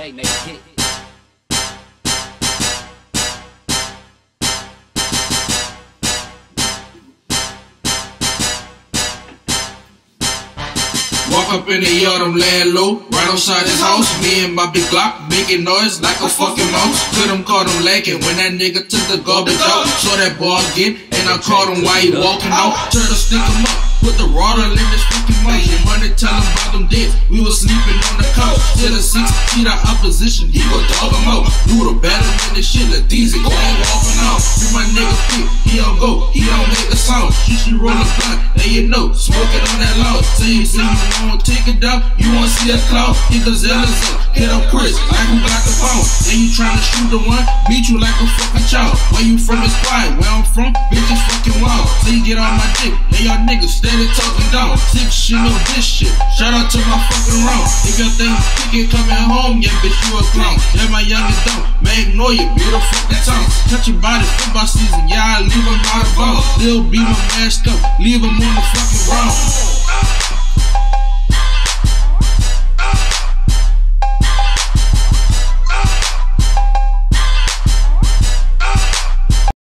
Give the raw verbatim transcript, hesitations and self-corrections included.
J make it hit. Walk up in the yard, I'm laying low, right outside his house. Me and my big Glock making noise like a fucking mouse. Could've caught him lacking when that nigga took the garbage out. Saw that boy again, and I caught him while he walking out. Turn to stick him up, put the water in his fucking mouth. Your money tell him about them dead. We was sleeping on the couch. Till the six feet our opposition, he go dog him out. Do the battle in this shit, let these go walking out. Be my nigga pick, he don't go, he don't make a sound. She she roll a blunt, and you know, smoking on that loud. Say you see you won't take it down, you wanna see that cloud. He gazelles up, hit up Chris, like who got the phone. Then you tryna shoot the one, beat you like a fucking child. Where you from is quiet, where I'm from, bitches fucking wild. So you get on my dick, and y'all niggas steady talking down. Six shit, know this shit, shout out to my fucking round. If your thing thinking coming home, yeah bitch you a clown. Yeah my youngest don't, Magnolia, be the fucking town. Touch your body, football season, yeah I leave him out of bounds. Lil B my mask up, leave him on the fucking round.